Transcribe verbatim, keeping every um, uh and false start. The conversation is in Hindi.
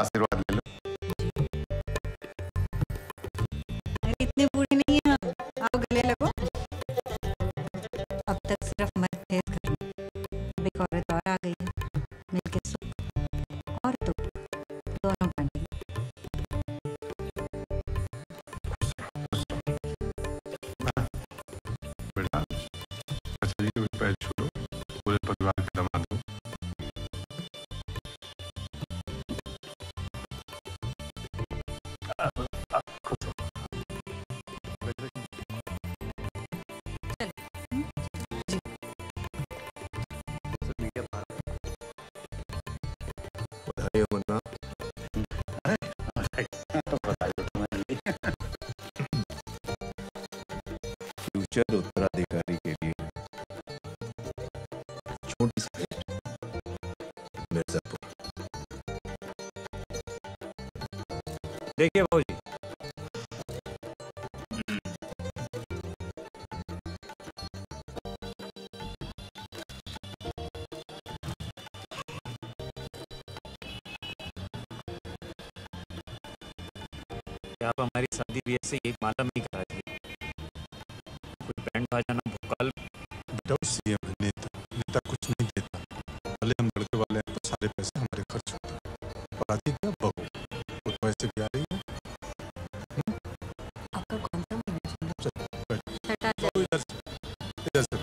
आशीर्वाद ले लो। अरे इतने बूढ़े नहीं हैं हम, आओ गले लगो। अब तक सिर्फ मर्द थे इस घर में, अब एक औरत और आ गई है, मिलके सुख और दुख दोनों बांटेंगे। बेटा अच्छा जी के पैर छूलो, पूरे परिवार के दामाद हो। बधाई हो मुन्ना। फ्यूचर उत्तराधिकारी के लिए छोटी सी मिर्जापुर। देखिए भाऊजी, आप हमारी शादी भी ऐसे एक मातम नहीं करा थी, कोई बैंड बाजा ना भोकाल। बेटा सीएम है, नेता नेता कुछ नहीं देता, भले हम लड़के वाले हैं तो सारे पैसे हमारे खर्च होते हैं। और आती क्या बहू, वो तो वैसे भी आ रही है। आपका कौन सा महीना चल रहा है? चलो बैठ, छठा बहू इधर से, इधर से